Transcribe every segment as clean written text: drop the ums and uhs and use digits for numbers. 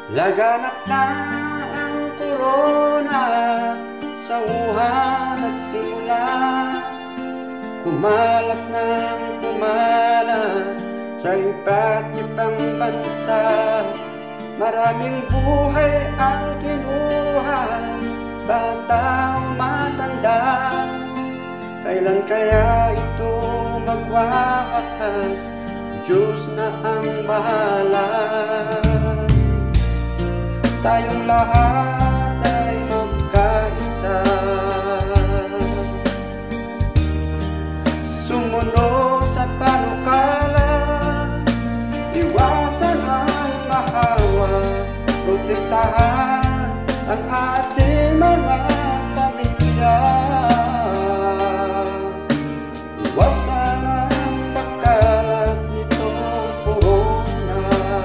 Laganap na ang korona sa Wuhan at simula kumalat ng kumalat sa iba't ibang bansa. Maraming buhay ang kinuha, bata o matanda. Kailan kaya ito magwawakas? Diyos na ang bahala. Tayong lahat ay magkaisa, sumunod sa panukala, iwasan ang mahawa, protektahan ang ating mga pamilya. Iwasan ang pagkalat nitong corona.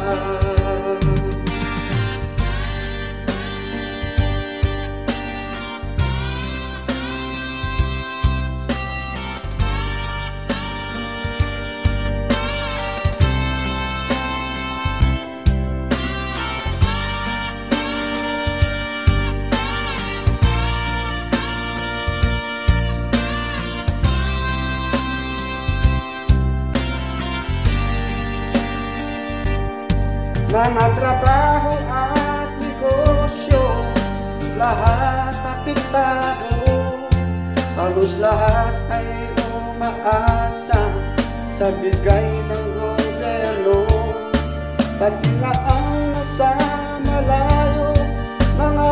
Mga trabaho at negosyo, lahat apektado. Halos lahat ay umaasa sa bigay ng gobyerno. Pati na ang nasa malayo, mga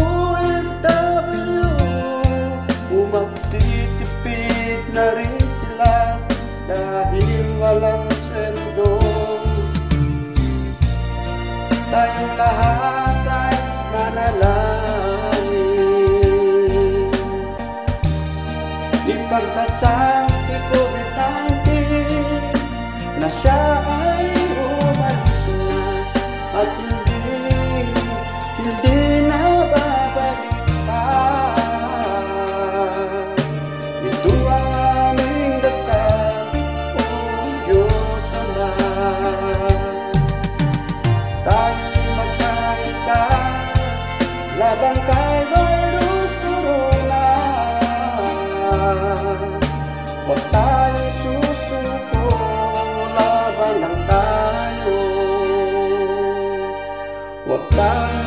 OFW, magtitipid na rin sila dahil walang sweldo. Tayong lahat ay manalangin, ipagdasal si COVID-19 na siya ay umalis na at hindi na babalik pa. Ito ang aming dasal, O Diyos Ama. Laban kay virus corona, huwag tayong susuko, laban lang tayo. Huwag tayong